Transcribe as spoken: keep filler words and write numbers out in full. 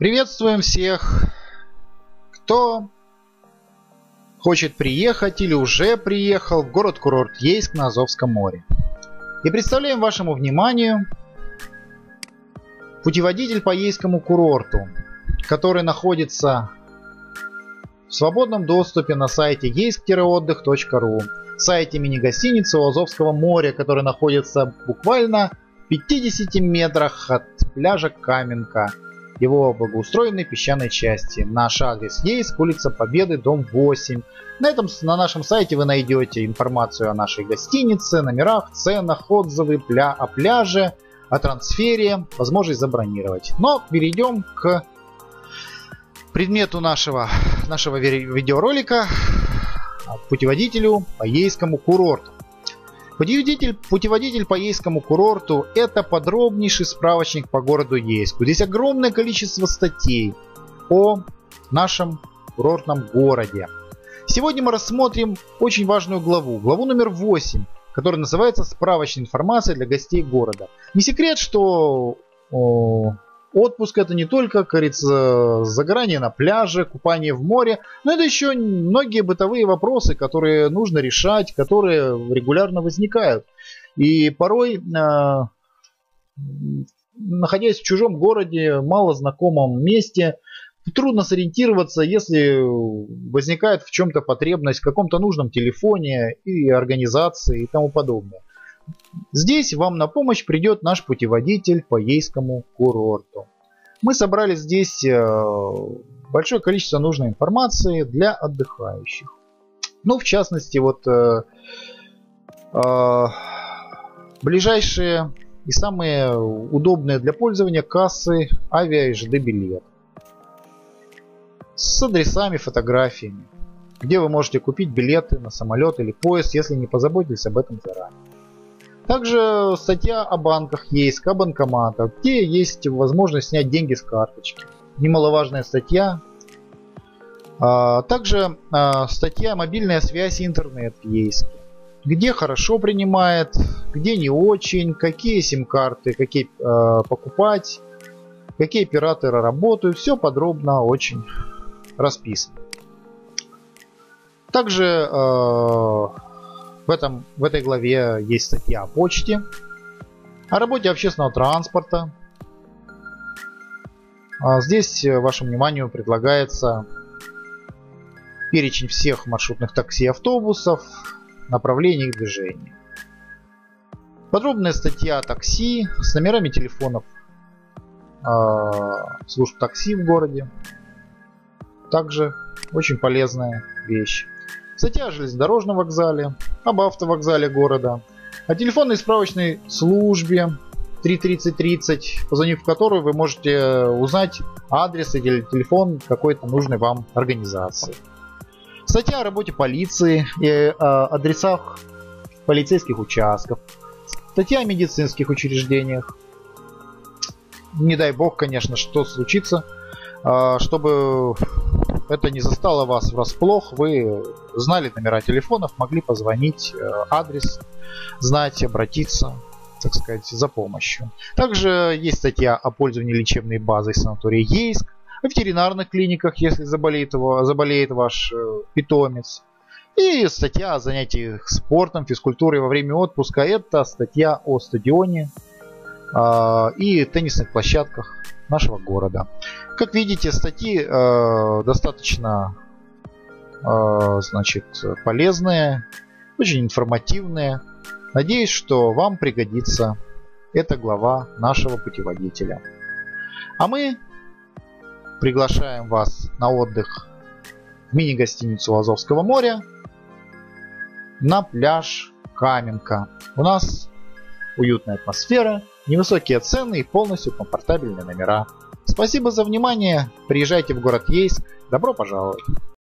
Приветствуем всех, кто хочет приехать или уже приехал в город-курорт Ейск на Азовском море. И представляем вашему вниманию путеводитель по Ейскому курорту, который находится в свободном доступе на сайте ейск отдых точка ру, сайте мини-гостиницы у Азовского моря, который находится буквально в пятидесяти метрах от пляжа Каменка, его благоустроенной песчаной части. Наш адрес Ейск, улица Победы, дом восемь. На, этом, на нашем сайте вы найдете информацию о нашей гостинице, номерах, ценах, отзывы пля, о пляже, о трансфере, возможность забронировать. Но перейдем к предмету нашего, нашего видеоролика, путеводителю по Ейскому курорту. Путеводитель, путеводитель по Ейскому курорту – это подробнейший справочник по городу Ейску. Здесь огромное количество статей о нашем курортном городе. Сегодня мы рассмотрим очень важную главу, главу номер восемь, которая называется «Справочная информация для гостей города». Не секрет, что о, отпуск – это не только, как говорится, загорание на пляже, купание в море, но это еще многие бытовые вопросы, которые нужно решать, которые регулярно возникают. И порой, э, находясь в чужом городе, малознакомом месте, трудно сориентироваться, если возникает в чем-то потребность, в каком-то нужном телефоне и организации и тому подобное. Здесь вам на помощь придет наш путеводитель по Ейскому курорту. Мы собрали здесь большое количество нужной информации для отдыхающих. Ну, в частности, вот э, э, ближайшие и самые удобные для пользования кассы авиа и ЖД билет с адресами, фотографиями, где вы можете купить билеты на самолет или поезд, если не позаботились об этом заранее. Также статья о банках Ейска, о банкоматах, где есть возможность снять деньги с карточки. Немаловажная статья. Также статья «Мобильная связь и интернет в Ейске», где хорошо принимает, где не очень, какие сим-карты, какие покупать, какие операторы работают. Все подробно очень расписано. Также В, этом, в этой главе есть статья о почте, о работе общественного транспорта. Здесь вашему вниманию предлагается перечень всех маршрутных такси и автобусов, направлений их движения. Подробная статья о такси с номерами телефонов служб такси в городе. Также очень полезная вещь. Статья о железнодорожном вокзале, об автовокзале города, о телефонной справочной службе три тридцать тридцать, позвонив в которую вы можете узнать адрес или телефон какой-то нужной вам организации. Статья о работе полиции и о адресах полицейских участков. Статья о медицинских учреждениях. Не дай бог, конечно, что случится, чтобы это не застало вас врасплох, вы знали номера телефонов, могли позвонить, адрес знать, обратиться, так сказать, за помощью. Также есть статья о пользовании лечебной базой санатория Ейск, о ветеринарных клиниках, если заболеет, его, заболеет ваш питомец. И статья о занятиях спортом, физкультурой во время отпуска. Это статья о стадионе э, и теннисных площадках нашего города. Как видите, статьи э, достаточно э, значит, полезные, очень информативные. Надеюсь, что вам пригодится эта глава нашего путеводителя. А мы приглашаем вас на отдых в мини-гостиницу Азовского моря на пляж Каменка. У нас уютная атмосфера, невысокие цены и полностью комфортабельные номера. Спасибо за внимание. Приезжайте в город Ейск. Добро пожаловать.